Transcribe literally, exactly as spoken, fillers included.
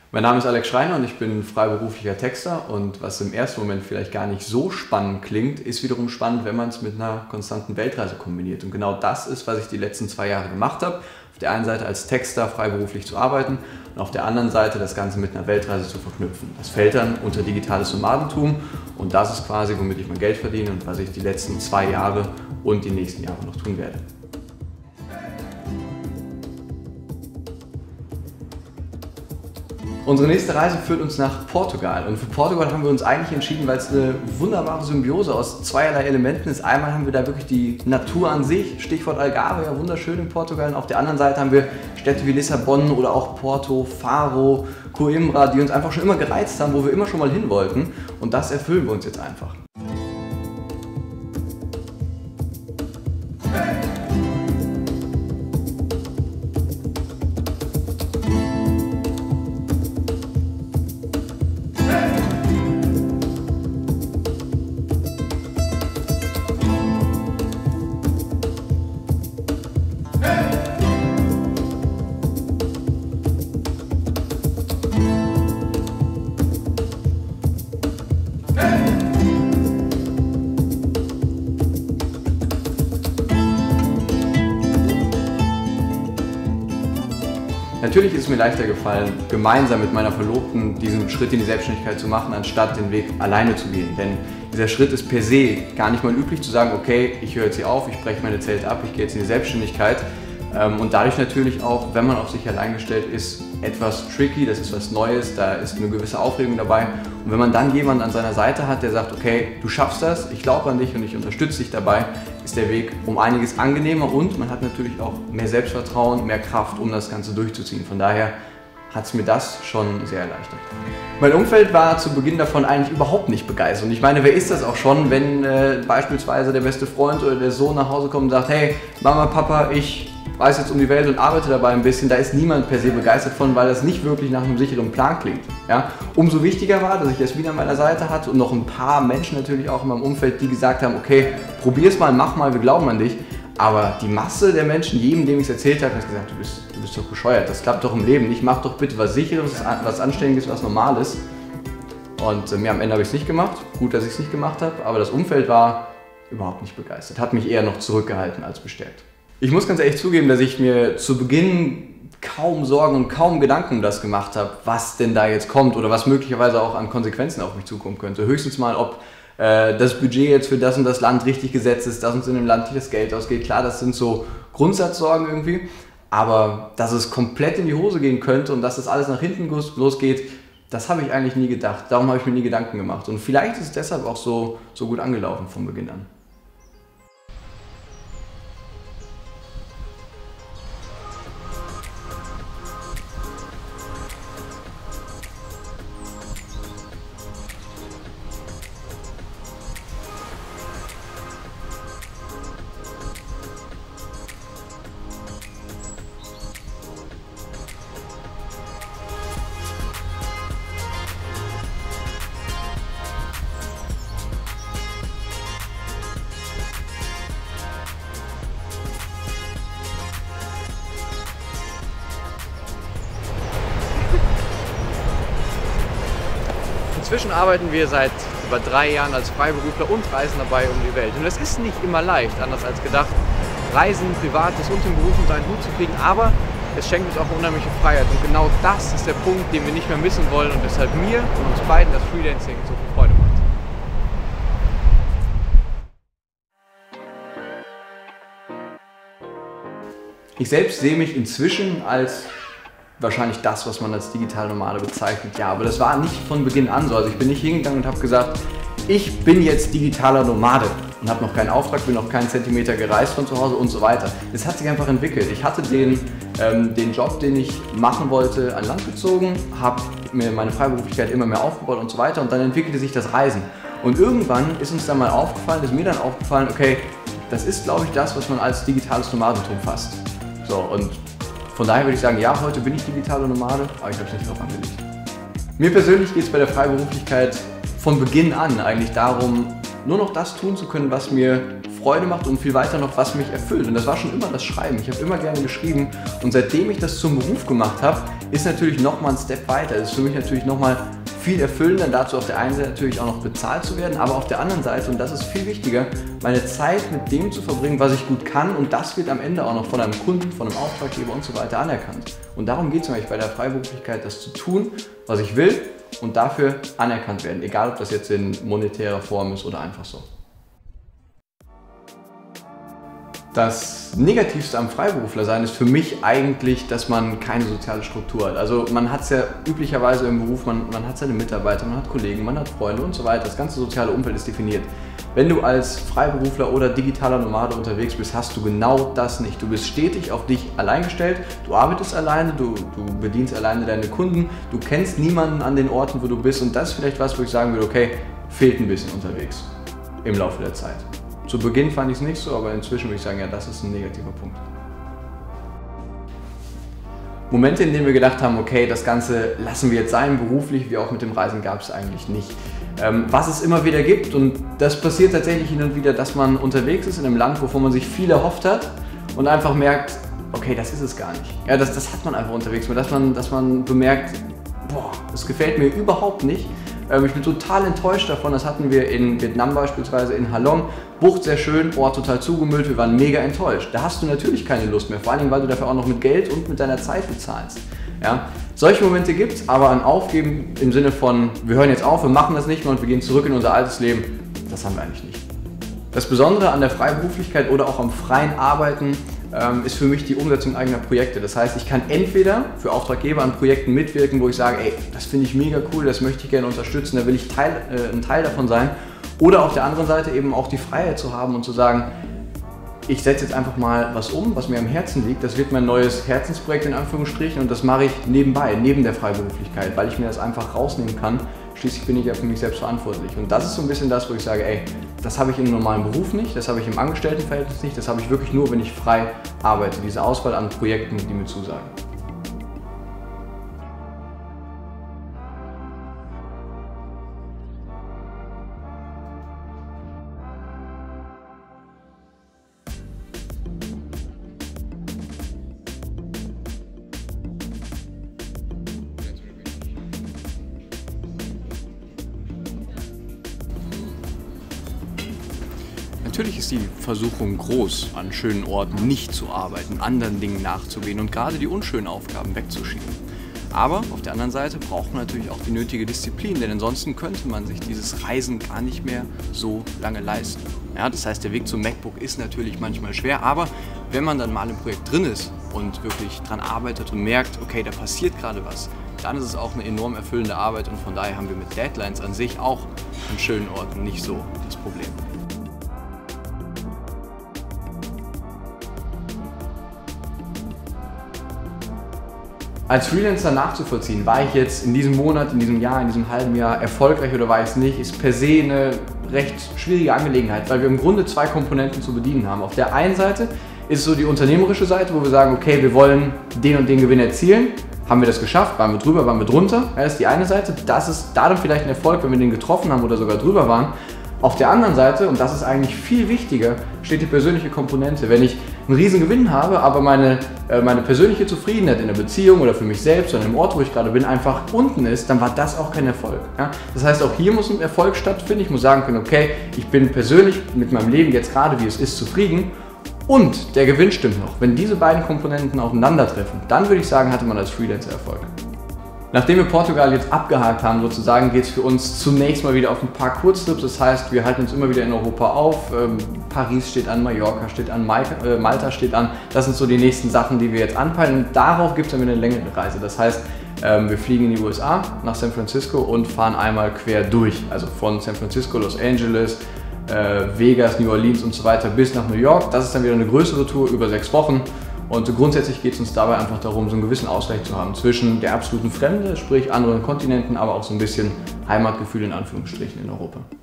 Mein Name ist Alex Schreiner und ich bin freiberuflicher Texter, und was im ersten Moment vielleicht gar nicht so spannend klingt, ist wiederum spannend, wenn man es mit einer konstanten Weltreise kombiniert. Und genau das ist, was ich die letzten zwei Jahre gemacht habe. Auf der einen Seite als Texter freiberuflich zu arbeiten und auf der anderen Seite das Ganze mit einer Weltreise zu verknüpfen. Das fällt dann unter digitales Nomadentum, und das ist quasi, womit ich mein Geld verdiene und was ich die letzten zwei Jahre und die nächsten Jahre noch tun werde. Unsere nächste Reise führt uns nach Portugal, und für Portugal haben wir uns eigentlich entschieden, weil es eine wunderbare Symbiose aus zweierlei Elementen ist. Einmal haben wir da wirklich die Natur an sich, Stichwort Algarve, ja wunderschön in Portugal, und auf der anderen Seite haben wir Städte wie Lissabon oder auch Porto, Faro, Coimbra, die uns einfach schon immer gereizt haben, wo wir immer schon mal hin wollten, und das erfüllen wir uns jetzt einfach. Natürlich ist es mir leichter gefallen, gemeinsam mit meiner Verlobten diesen Schritt in die Selbstständigkeit zu machen, anstatt den Weg alleine zu gehen. Denn dieser Schritt ist per se gar nicht mal üblich, zu sagen, okay, ich höre jetzt hier auf, ich breche meine Zelte ab, ich gehe jetzt in die Selbstständigkeit. Und dadurch natürlich auch, wenn man auf sich allein gestellt ist, etwas tricky, das ist was Neues, da ist eine gewisse Aufregung dabei. Und wenn man dann jemanden an seiner Seite hat, der sagt, okay, du schaffst das, ich glaube an dich und ich unterstütze dich dabei, ist der Weg um einiges angenehmer, und man hat natürlich auch mehr Selbstvertrauen, mehr Kraft, um das Ganze durchzuziehen. Von daher hat es mir das schon sehr erleichtert. Mein Umfeld war zu Beginn davon eigentlich überhaupt nicht begeistert. Und ich meine, wer ist das auch schon, wenn äh, beispielsweise der beste Freund oder der Sohn nach Hause kommt und sagt, hey, Mama, Papa, ich reise jetzt um die Welt und arbeite dabei ein bisschen, da ist niemand per se begeistert von, weil das nicht wirklich nach einem sicheren Plan klingt. Ja? Umso wichtiger war, dass ich Jasmin an meiner Seite hatte und noch ein paar Menschen natürlich auch in meinem Umfeld, die gesagt haben, okay, probier's mal, mach mal, wir glauben an dich. Aber die Masse der Menschen, jedem, dem ich es erzählt habe, hat gesagt, du bist, du bist doch bescheuert, das klappt doch im Leben nicht, mach doch bitte was Sicheres, was Anständiges, was Normales. Und äh, mir am Ende habe ich es nicht gemacht, gut, dass ich es nicht gemacht habe, aber das Umfeld war überhaupt nicht begeistert, hat mich eher noch zurückgehalten als bestärkt. Ich muss ganz ehrlich zugeben, dass ich mir zu Beginn kaum Sorgen und kaum Gedanken um das gemacht habe, was denn da jetzt kommt oder was möglicherweise auch an Konsequenzen auf mich zukommen könnte. Höchstens mal, ob äh, das Budget jetzt für das und das Land richtig gesetzt ist, dass uns in dem Land nicht das Geld ausgeht. Klar, das sind so Grundsatzsorgen irgendwie, aber dass es komplett in die Hose gehen könnte und dass das alles nach hinten losgeht, das habe ich eigentlich nie gedacht. Darum habe ich mir nie Gedanken gemacht. Und vielleicht ist es deshalb auch so, so gut angelaufen von Beginn an. Inzwischen arbeiten wir seit über drei Jahren als Freiberufler und reisen dabei um die Welt. Und es ist nicht immer leicht, anders als gedacht, Reisen, Privates und den Beruf unter einen Hut zu kriegen, aber es schenkt uns auch eine unheimliche Freiheit. Und genau das ist der Punkt, den wir nicht mehr missen wollen und weshalb mir und uns beiden das Freelancing so viel Freude macht. Ich selbst sehe mich inzwischen als wahrscheinlich das, was man als digitale Nomade bezeichnet. Ja, aber das war nicht von Beginn an so. Also ich bin nicht hingegangen und habe gesagt, ich bin jetzt digitaler Nomade und habe noch keinen Auftrag, bin noch keinen Zentimeter gereist von zu Hause und so weiter. Das hat sich einfach entwickelt. Ich hatte den, ähm, den Job, den ich machen wollte, an Land gezogen, habe mir meine Freiberuflichkeit immer mehr aufgebaut und so weiter, und dann entwickelte sich das Reisen. Und irgendwann ist uns dann mal aufgefallen, ist mir dann aufgefallen, okay, das ist, glaube ich, das, was man als digitales Nomadentum fasst. So, und von daher würde ich sagen, ja, heute bin ich digitaler Nomade, aber ich habe es nicht darauf angelegt. Mir persönlich geht es bei der Freiberuflichkeit von Beginn an eigentlich darum, nur noch das tun zu können, was mir Freude macht und viel weiter noch, was mich erfüllt. Und das war schon immer das Schreiben. Ich habe immer gerne geschrieben, und seitdem ich das zum Beruf gemacht habe, ist natürlich nochmal ein Step weiter. Es ist für mich natürlich nochmal viel erfüllender, dazu auf der einen Seite natürlich auch noch bezahlt zu werden, aber auf der anderen Seite, und das ist viel wichtiger, meine Zeit mit dem zu verbringen, was ich gut kann, und das wird am Ende auch noch von einem Kunden, von einem Auftraggeber und so weiter anerkannt. Und darum geht es eigentlich bei der Freiberuflichkeit, das zu tun, was ich will, und dafür anerkannt werden, egal ob das jetzt in monetärer Form ist oder einfach so. Das Negativste am Freiberuflersein ist für mich eigentlich, dass man keine soziale Struktur hat. Also man hat es ja üblicherweise im Beruf, man, man hat seine Mitarbeiter, man hat Kollegen, man hat Freunde und so weiter. Das ganze soziale Umfeld ist definiert. Wenn du als Freiberufler oder digitaler Nomade unterwegs bist, hast du genau das nicht. Du bist stetig auf dich allein gestellt, du arbeitest alleine, du, du bedienst alleine deine Kunden, du kennst niemanden an den Orten, wo du bist, und das ist vielleicht was, wo ich sagen würde, okay, fehlt ein bisschen unterwegs im Laufe der Zeit. Zu Beginn fand ich es nicht so, aber inzwischen würde ich sagen, ja, das ist ein negativer Punkt. Momente, in denen wir gedacht haben, okay, das Ganze lassen wir jetzt sein, beruflich wie auch mit dem Reisen, gab es eigentlich nicht. Ähm, was es immer wieder gibt, und das passiert tatsächlich hin und wieder, dass man unterwegs ist in einem Land, wovon man sich viel erhofft hat und einfach merkt, okay, das ist es gar nicht. Ja, das, das hat man einfach unterwegs, dass man, dass man bemerkt, boah, das gefällt mir überhaupt nicht. Ich bin total enttäuscht davon, das hatten wir in Vietnam beispielsweise, in Ha Long. Bucht sehr schön, Ort total zugemüllt, wir waren mega enttäuscht. Da hast du natürlich keine Lust mehr, vor allem weil du dafür auch noch mit Geld und mit deiner Zeit bezahlst. Ja? Solche Momente gibt es, aber ein Aufgeben im Sinne von, wir hören jetzt auf, wir machen das nicht mehr und wir gehen zurück in unser altes Leben, das haben wir eigentlich nicht. Das Besondere an der Freiberuflichkeit oder auch am freien Arbeiten ähm, ist für mich die Umsetzung eigener Projekte. Das heißt, ich kann entweder für Auftraggeber an Projekten mitwirken, wo ich sage, ey, das finde ich mega cool, das möchte ich gerne unterstützen, da will ich Teil, äh, ein Teil davon sein. Oder auf der anderen Seite eben auch die Freiheit zu haben und zu sagen, ich setze jetzt einfach mal was um, was mir am Herzen liegt. Das wird mein neues Herzensprojekt in Anführungsstrichen, und das mache ich nebenbei, neben der Freiberuflichkeit, weil ich mir das einfach rausnehmen kann. Schließlich bin ich ja für mich selbst verantwortlich. Und das ist so ein bisschen das, wo ich sage, ey, das habe ich im normalen Beruf nicht, das habe ich im Angestelltenverhältnis nicht, das habe ich wirklich nur, wenn ich frei arbeite. Diese Auswahl an Projekten, die mir zusagen. Natürlich ist die Versuchung groß, an schönen Orten nicht zu arbeiten, anderen Dingen nachzugehen und gerade die unschönen Aufgaben wegzuschieben. Aber auf der anderen Seite braucht man natürlich auch die nötige Disziplin, denn ansonsten könnte man sich dieses Reisen gar nicht mehr so lange leisten. Ja, das heißt, der Weg zum MacBook ist natürlich manchmal schwer, aber wenn man dann mal im Projekt drin ist und wirklich dran arbeitet und merkt, okay, da passiert gerade was, dann ist es auch eine enorm erfüllende Arbeit, und von daher haben wir mit Deadlines an sich auch an schönen Orten nicht so das Problem. Als Freelancer nachzuvollziehen, war ich jetzt in diesem Monat, in diesem Jahr, in diesem halben Jahr erfolgreich oder war ich es nicht, ist per se eine recht schwierige Angelegenheit, weil wir im Grunde zwei Komponenten zu bedienen haben. Auf der einen Seite ist so die unternehmerische Seite, wo wir sagen, okay, wir wollen den und den Gewinn erzielen. Haben wir das geschafft? Waren wir drüber, waren wir drunter? Das ist die eine Seite. Das ist da dann vielleicht ein Erfolg, wenn wir den getroffen haben oder sogar drüber waren. Auf der anderen Seite, und das ist eigentlich viel wichtiger, steht die persönliche Komponente. Wenn ich einen riesen Gewinn habe, aber meine, äh, meine persönliche Zufriedenheit in der Beziehung oder für mich selbst oder im Ort, wo ich gerade bin, einfach unten ist, dann war das auch kein Erfolg. Ja? Das heißt, auch hier muss ein Erfolg stattfinden. Ich muss sagen können, okay, ich bin persönlich mit meinem Leben jetzt gerade, wie es ist, zufrieden, und der Gewinn stimmt noch. Wenn diese beiden Komponenten aufeinandertreffen, dann würde ich sagen, hatte man als Freelancer Erfolg. Nachdem wir Portugal jetzt abgehakt haben, sozusagen, geht es für uns zunächst mal wieder auf ein paar Kurztrips. Das heißt, wir halten uns immer wieder in Europa auf. Ähm, Paris steht an, Mallorca steht an, Malta, äh, Malta steht an. Das sind so die nächsten Sachen, die wir jetzt anpeilen. Und darauf gibt es dann wieder eine längere Reise. Das heißt, ähm, wir fliegen in die U S A, nach San Francisco, und fahren einmal quer durch. Also von San Francisco, Los Angeles, äh, Vegas, New Orleans und so weiter bis nach New York. Das ist dann wieder eine größere Tour über sechs Wochen. Und grundsätzlich geht es uns dabei einfach darum, so einen gewissen Ausgleich zu haben zwischen der absoluten Fremde, sprich anderen Kontinenten, aber auch so ein bisschen Heimatgefühl in Anführungsstrichen in Europa.